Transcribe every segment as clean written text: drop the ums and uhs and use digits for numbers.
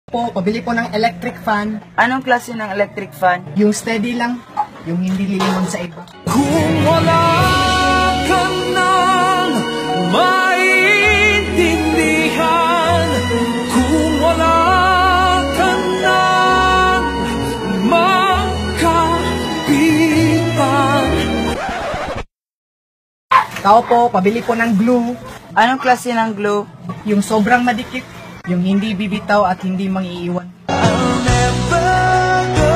Po, pabili po ng electric fan. Anong klase ng electric fan? Yung steady lang, yung hindi lilingon sa iba. Kung wala ka nang maintindihan, kung wala ka nang makapitan. Tao po, pabili po ng glue. Anong klase ng glue? Yung sobrang madikit, yung hindi bibitaw at hindi mangiiwan. I'll never go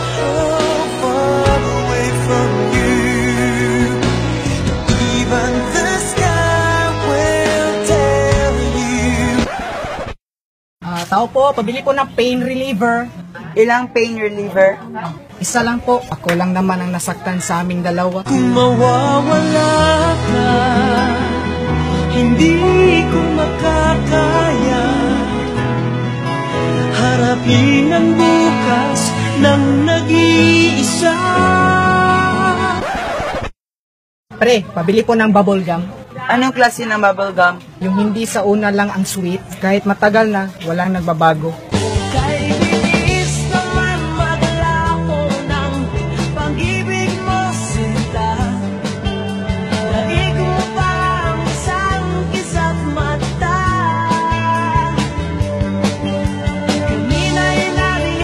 far away from you. Even the sky will tell you. Tao po, pabili po ng pain reliever. Ilang pain reliever? Isa lang po, ako lang naman ang nasaktan sa aming dalawa. Kung mawawala ka, hindi ko makakaya harapin ang bukas ng nag-iisa. Pre, pabili po ng bubble gum. Anong klase ng bubble gum? Yung hindi sa una lang ang sweet, kahit matagal na, walang nagbabago. Kaibigan